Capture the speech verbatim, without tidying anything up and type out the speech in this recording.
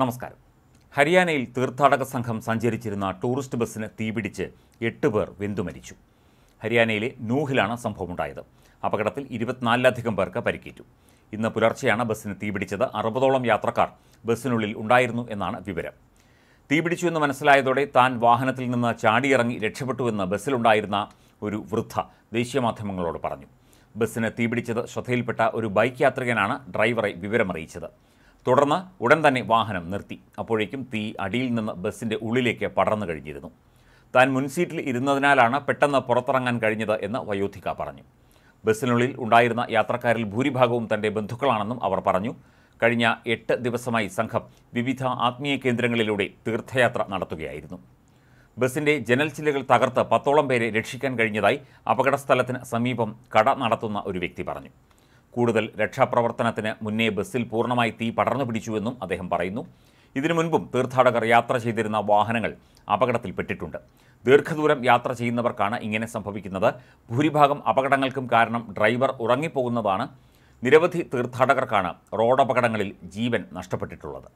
നമസ്കാരം. ഹരിയാനയിൽ തീർത്ഥാടക സംഘം സഞ്ചരിച്ചിരുന്ന ടൂറിസ്റ്റ് ബസ്സിന് തീപിടിച്ച് എട്ട് പേർ വെന്തുമരിച്ചു. ഹരിയാനയിലെ നൂഹിലാണ് സംഭവമുണ്ടായത്. അപകടത്തിൽ ഇരുപത്തിനാലിലധികം പേർക്ക് പരിക്കേറ്റു. ഇന്ന് പുലർച്ചെയാണ് ബസ്സിന് തീപിടിച്ചത്. അറുപതോളം യാത്രക്കാർ ബസ്സിനുള്ളിൽ ഉണ്ടായിരുന്നു എന്നാണ് വിവരം. തീപിടിച്ചുവെന്ന് മനസ്സിലായതോടെ താൻ വാഹനത്തിൽ നിന്ന് ചാടിയിറങ്ങി രക്ഷപ്പെട്ടുവെന്ന് ബസ്സിലുണ്ടായിരുന്ന ഒരു വൃദ്ധ ദേശീയ മാധ്യമങ്ങളോട് പറഞ്ഞു. ബസ്സിന് തീപിടിച്ചത് ശ്രദ്ധയിൽപ്പെട്ട ഒരു ബൈക്ക് യാത്രികനാണ് ഡ്രൈവറെ വിവരമറിയിച്ചത്. തുടർന്ന് ഉടൻ തന്നെ വാഹനം നിർത്തി. അപ്പോഴേക്കും തീ അടിയിൽ നിന്ന് ബസ്സിൻ്റെ ഉള്ളിലേക്ക് പടർന്നു കഴിഞ്ഞിരുന്നു. താൻ മുൻസീറ്റിൽ ഇരുന്നതിനാലാണ് പെട്ടെന്ന് പുറത്തിറങ്ങാൻ കഴിഞ്ഞത് എന്ന് വയോധിക പറഞ്ഞു. ബസ്സിനുള്ളിൽ ഉണ്ടായിരുന്ന യാത്രക്കാരിൽ ഭൂരിഭാഗവും തൻ്റെ ബന്ധുക്കളാണെന്നും അവർ പറഞ്ഞു. കഴിഞ്ഞ എട്ട് ദിവസമായി സംഘം വിവിധ ആത്മീയ കേന്ദ്രങ്ങളിലൂടെ തീർത്ഥയാത്ര നടത്തുകയായിരുന്നു. ബസ്സിൻ്റെ ജനൽച്ചില്ലുകൾ തകർത്ത് പത്തോളം പേരെ രക്ഷിക്കാൻ കഴിഞ്ഞതായി അപകടസ്ഥലത്തിന് സമീപം കട നടത്തുന്ന ഒരു വ്യക്തി പറഞ്ഞു. കൂടുതൽ രക്ഷാപ്രവർത്തനത്തിന് മുന്നേ ബസ്സിൽ പൂർണ്ണമായി തീ പടർന്നു പിടിച്ചുവെന്നും അദ്ദേഹം പറയുന്നു. ഇതിനു മുൻപും തീർത്ഥാടകർ യാത്ര ചെയ്തിരുന്ന വാഹനങ്ങൾ അപകടത്തിൽപ്പെട്ടിട്ടുണ്ട്. ദീർഘദൂരം യാത്ര ചെയ്യുന്നവർക്കാണ് ഇങ്ങനെ സംഭവിക്കുന്നത്. ഭൂരിഭാഗം അപകടങ്ങൾക്കും കാരണം ഡ്രൈവർ ഉറങ്ങിപ്പോകുന്നതാണ്. നിരവധി തീർത്ഥാടകർക്കാണ് റോഡപകടങ്ങളിൽ ജീവൻ നഷ്ടപ്പെട്ടിട്ടുള്ളത്.